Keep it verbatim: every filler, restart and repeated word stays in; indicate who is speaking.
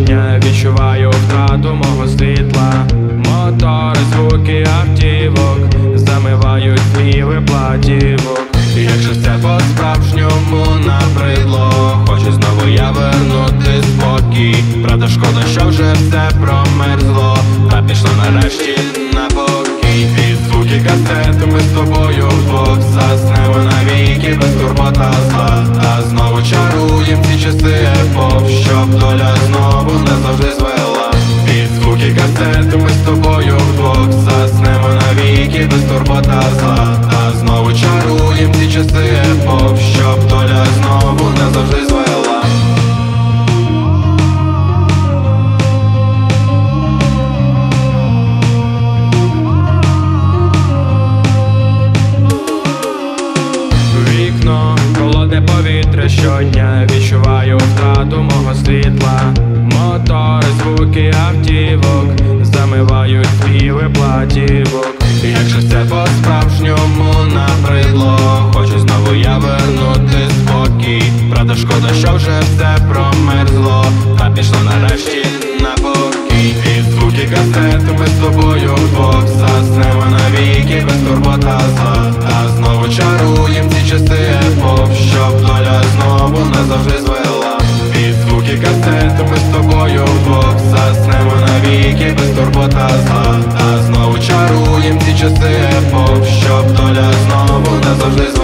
Speaker 1: щодня відчуваю втрату мого світла. Мотори, звуки автівок замивають твій платівок. Якщо все по-справжньому набридло, хочу знову я вернути спокій. Правда, шкода, що вже все промерзло, та пішло нарешті на покій. Під звуки касети ми з тобою вдвох заснемо навіки без турбота зла. А знову чаруєм ці часи епох, щоб доля знову не завжди звела. Під звуки касети ми з тобою вдвох заснемо навіки без турбота зла. А знову чаруєм ці часи епох, щоб доля знову не завжди звела. Вікно, холодне повітря щодня, відчуваю втрату мого світла. Мотори, звуки автівок замивають твій платівок. Якщо це по-справжньому набридло, хочу знову я вернути спокій. Правда, шкода, що вже все промерзло, та пішло нарешті на покій. Під звуки касети ми з тобою вдвох заснемо навіки без турбота зла. А знову чаруєм ці часи епох, щоб доля знову не завжди звела. Під звуки касети ми з тобою вдвох заснемо навіки без турбота зла. А знову чаруєм ці часи епох, щоб доля знову не завжди звела.